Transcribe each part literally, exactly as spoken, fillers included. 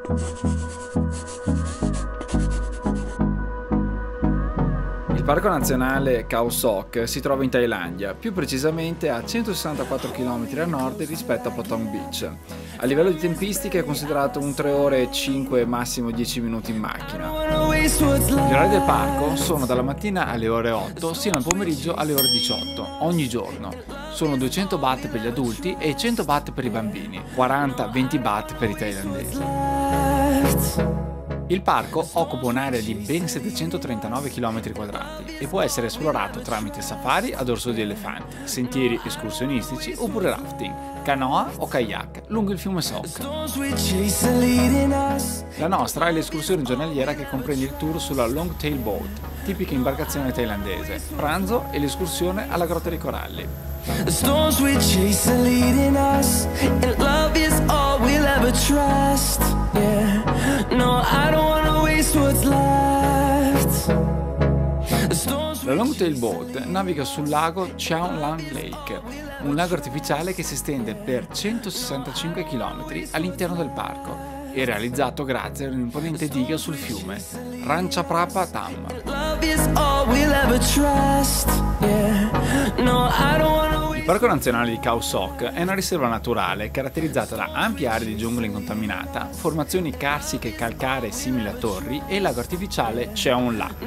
Il Parco Nazionale Khao Sok si trova in Thailandia, più precisamente a centosessantaquattro chilometri a nord rispetto a Potong Beach. A livello di tempistica è considerato un tre ore e cinque, massimo dieci minuti in macchina. Gli orari del parco sono dalla mattina alle ore otto sino al pomeriggio alle ore diciotto, ogni giorno. Sono duecento baht per gli adulti e cento baht per i bambini, quaranta venti baht per i thailandesi. Il parco occupa un'area di ben settecentotrentanove chilometri quadrati e può essere esplorato tramite safari a dorso di elefanti, sentieri escursionistici oppure rafting, canoa o kayak lungo il fiume Sok. La nostra è l'escursione giornaliera che comprende il tour sulla Long Tail Boat, tipica imbarcazione thailandese, pranzo e l'escursione alla Grotta dei Coralli. The storms we chase are leading us, and love is all we'll ever trust. Yeah, no, I don't wanna waste what's left. La Long Tail Boat naviga sul lago Chao Lang Lake, un lago artificiale che si estende per centosessantacinque chilometri all'interno del parco e realizzato grazie a un'imponente diga sul fiume Rancha Prapa Tham. Il Parco Nazionale di Khao Sok è una riserva naturale caratterizzata da ampie aree di giungla incontaminata, formazioni carsiche calcaree simili a torri e il lago artificiale Cheon La.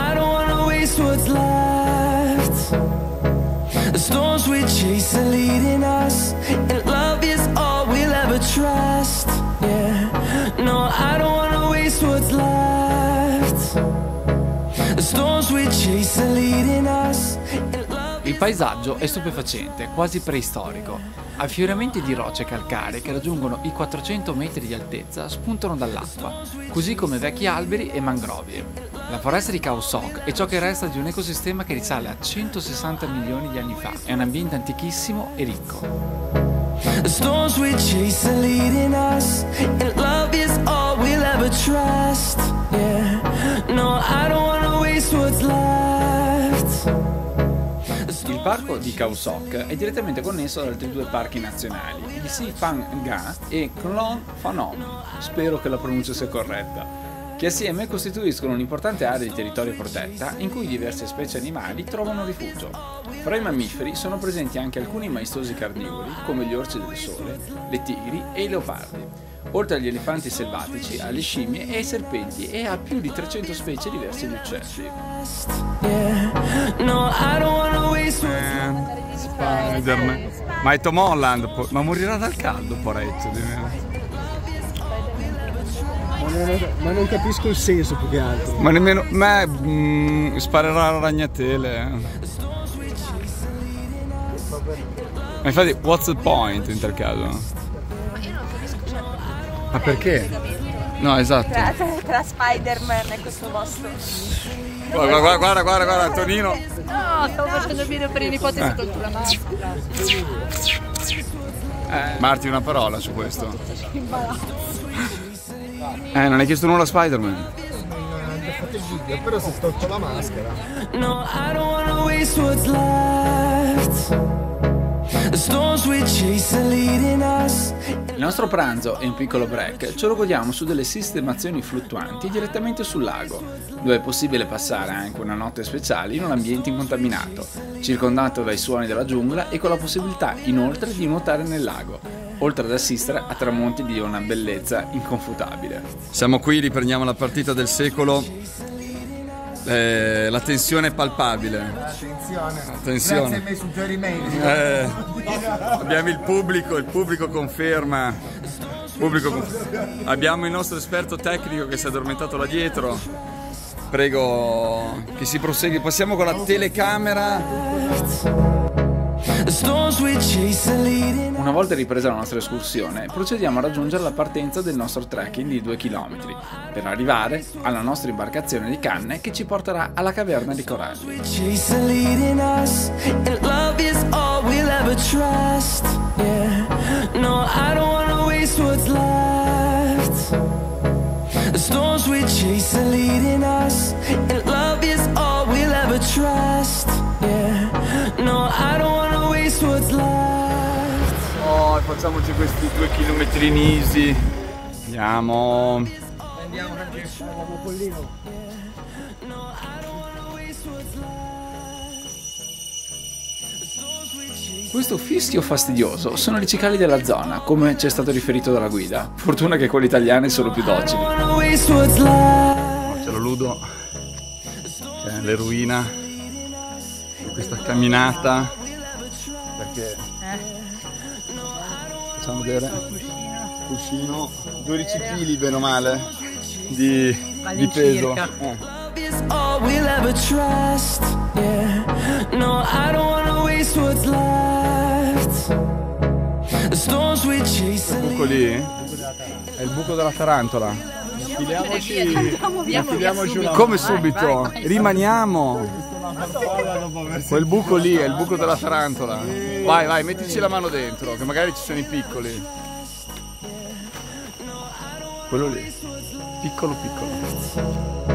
The storms we chase are leading us, and love is all we'll ever trust. Yeah, no, I don't wanna waste what's left. The storms we chase are leading us. Il paesaggio è stupefacente, quasi preistorico. Affioramenti di rocce calcaree che raggiungono i quattrocento metri di altezza spuntano dall'acqua, così come vecchi alberi e mangrovie. La foresta di Khao Sok è ciò che resta di un ecosistema che risale a centosessanta milioni di anni fa. È un ambiente antichissimo e ricco. The storms we chase are leading us, and love is all we'll ever trust. Yeah, no, I don't wanna waste what's left. Il parco di Khao Sok è direttamente connesso ad altri due parchi nazionali, il Si Phang Nga e Klong Phanom, spero che la pronuncia sia corretta, che assieme costituiscono un'importante area di territorio protetta in cui diverse specie animali trovano rifugio. Fra i mammiferi sono presenti anche alcuni maestosi carnivori come gli orsi del sole, le tigri e i leopardi, oltre agli elefanti selvatici, alle scimmie e ai serpenti e a più di trecento specie diverse di uccelli. Eh, Spider-Man. Ma è Tom Holland, ma morirà dal caldo, poretto. Ma non capisco il senso più che altro. Ma nemmeno me mm, sparerà la ragnatele. Ma infatti, what's the point in tal caso? Ma io non capisco, cioè, Ma perché? No, esatto. Tra, tra Spider-Man e questo vostro. Guarda, guarda, guarda, guarda, guarda, Tonino. No, stavo facendo il video per i nipoti eh. sotto la maschera. Eh. Marti, una parola su questo. Eh, non hai chiesto nulla a Spider-Man? Non ho fatto il video, però si tolto la maschera. No, I don't wanna waste what's left. The storms we chase are leading us. Il nostro pranzo e un piccolo break ce lo godiamo su delle sistemazioni fluttuanti direttamente sul lago, dove è possibile passare anche una notte speciale in un ambiente incontaminato, circondato dai suoni della giungla e con la possibilità inoltre di nuotare nel lago, oltre ad assistere a tramonti di una bellezza inconfutabile. Siamo qui, riprendiamo la partita del secolo. Eh, la tensione è palpabile. Attenzione. Attenzione. Grazie ai miei suggerimenti. Eh, abbiamo il pubblico, il pubblico conferma. Pubblico conferma. Abbiamo il nostro esperto tecnico che si è addormentato là dietro. Prego che si prosegui. Passiamo con la telecamera. Una volta ripresa la nostra escursione, procediamo a raggiungere la partenza del nostro trekking di due chilometri, per arrivare alla nostra imbarcazione di canne che ci porterà alla caverna di coralli. Oh, facciamoci questi due chilometrini easy. Andiamo. Andiamo anche al pollino. Questo fischio fastidioso sono i cicali della zona, come ci è stato riferito dalla guida. Fortuna che quelli italiani sono più docili. C'è lo Ludo, che è l'eroina di questa camminata, perché facciamo vedere cuscino, dodici chili bene o male di, di peso. Eh. Il buco lì è il buco della tarantola. Infiliamoci, infiliamoci una Come subito? Rimaniamo. Quel buco lì è il buco della tarantola. Vai, vai, mettici la mano dentro, che magari ci sono i piccoli. Quello lì, piccolo piccolo.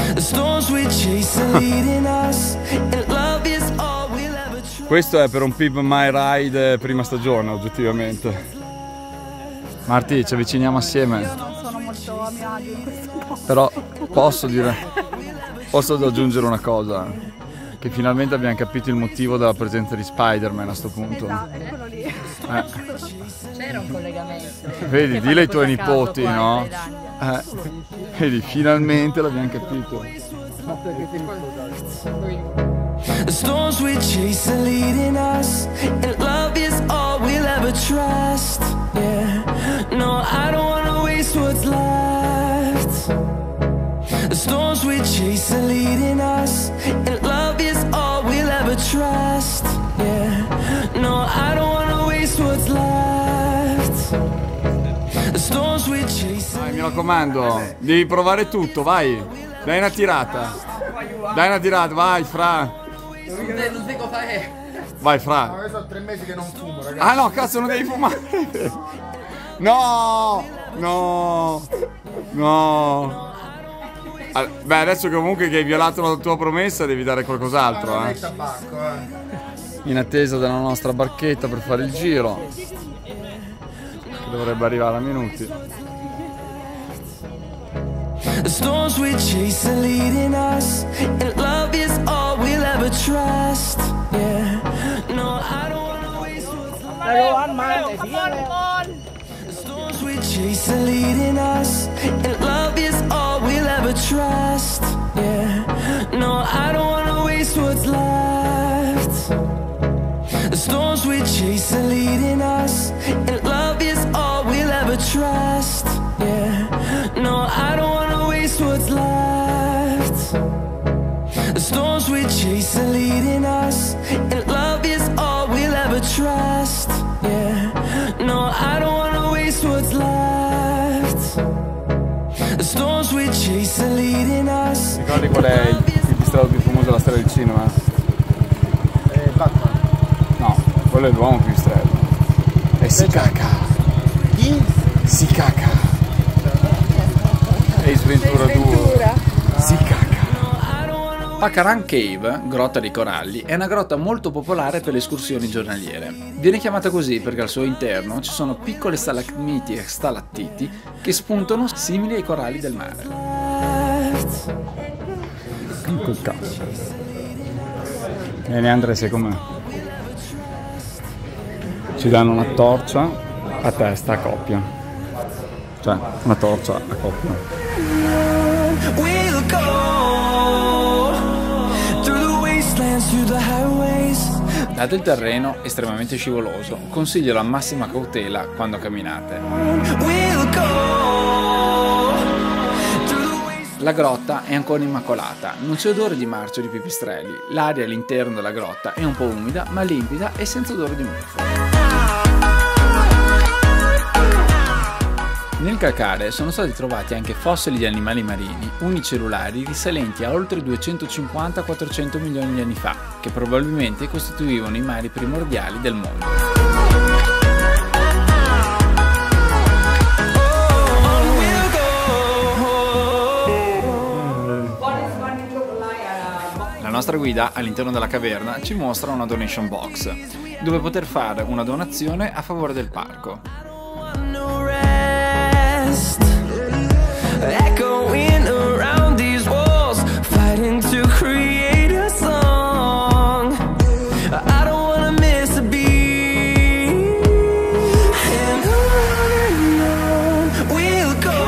Questo è per un Pimp My Ride prima stagione, oggettivamente. Marti, ci avviciniamo assieme. Io non sono molto a mio agio in questo modo. Però posso dire, posso aggiungere una cosa, che finalmente abbiamo capito il motivo della presenza di Spider-Man a sto punto. Esatto, è quello lì. Eh. C'era un collegamento. Vedi, dile ai tuoi nipoti, qua in no? Thailandia. Eh. Vedi, finalmente l'abbiamo capito. The storms we chase are leading us, and love is all we'll ever trust. Yeah, no, I don't wanna waste what's left. The storms we chase are leading us, and love is all we'll ever trust. Yeah, no, I don't wanna waste what's left. The storms we chase. Vai, mi raccomando, devi provare tutto, vai. Dai una tirata. Dai una tirata, vai, Fra. Non sai cosa è. Vai, Fra. Io sono tre mesi che non fumo, ragazzi. Ah no, cazzo, non devi fumare. No, no, no. Ah, beh, adesso comunque che hai violato la tua promessa devi dare qualcos'altro, Non è eh. il tabacco, eh. In attesa della nostra barchetta per fare il giro, che dovrebbe arrivare a minuti. The storms we chase are leading us, and love is all we'll ever trust. Yeah, no, I don't wanna waste what's left. The storms we chase are leading us, and love is all we'll ever trust. Yeah, no, I don't wanna waste what's left. The storms we chase are leading us, and love is all we'll ever trust. Yeah, no, I don't wanna waste what's left. The storms we chase are leading us, and love is all we'll ever trust. Yeah, no, I don't wanna waste what's left. The storms we chase are leading us. Ricordi qual è il pipistrello più famoso della storia del cinema? Eh, Batman. No, quello è l'uomo pipistrello. E si caca. Chi? Si caca. Ace Ventura due. Si caca. Pacaran Cave, grotta dei coralli, è una grotta molto popolare per le escursioni giornaliere. Viene chiamata così perché al suo interno ci sono piccole stalagmiti e stalattiti che spuntano simili ai coralli del mare. Col cazzo. Vieni Andre, sei con me. Ci danno una torcia a testa a coppia. Cioè, una torcia a coppia. We'll go through the wastelands, through the highways. Dato il terreno estremamente scivoloso, consiglio la massima cautela quando camminate. We'll go through the wastelands. La grotta è ancora immacolata, non c'è odore di marcio di pipistrelli, l'aria all'interno della grotta è un po' umida ma limpida e senza odore di mufo. Nel calcare sono stati trovati anche fossili di animali marini unicellulari risalenti a oltre duecentocinquanta quattrocento milioni di anni fa, che probabilmente costituivano i mari primordiali del mondo. La nostra guida all'interno della caverna ci mostra una donation box, dove poter fare una donazione a favore del parco. No rest. echoing around these walls, fighting to create a song. I don't wanna miss a beat, and on and on we'll go,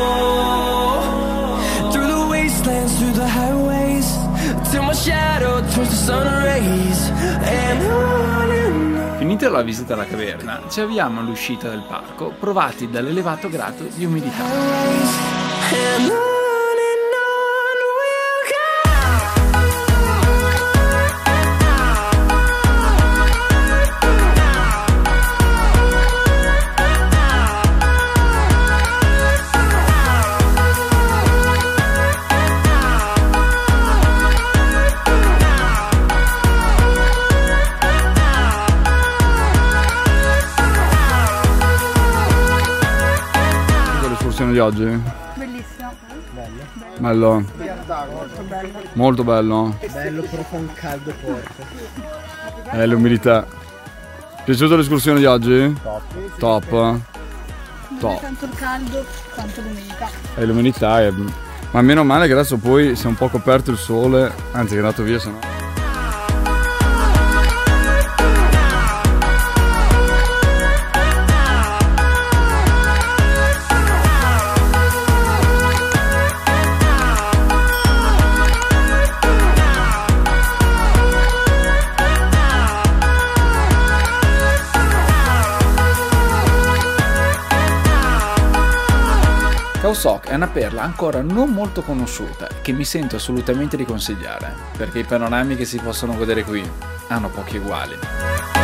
through the wastelands, through the highways, till my shadow turns to sun rays, and on and on. Finita la visita alla caverna, ci avviamo all'uscita del parco, provati dall'elevato grado di umidità. And on and on we'll go. L'escursione di oggi? Bellissimo. Bello. Molto bello. Molto bello. Bello, però fa un caldo forte. Eh, l'umidità. Piaciuta l'escursione di oggi? Top. Top. Non Top. è tanto il caldo quanto l'umidità. E l'umidità è... Ma meno male che adesso poi si è un po' coperto il sole, anzi che è andato via, sennò... Khao Sok è una perla ancora non molto conosciuta che mi sento assolutamente di consigliare, perché i panorami che si possono godere qui hanno pochi uguali.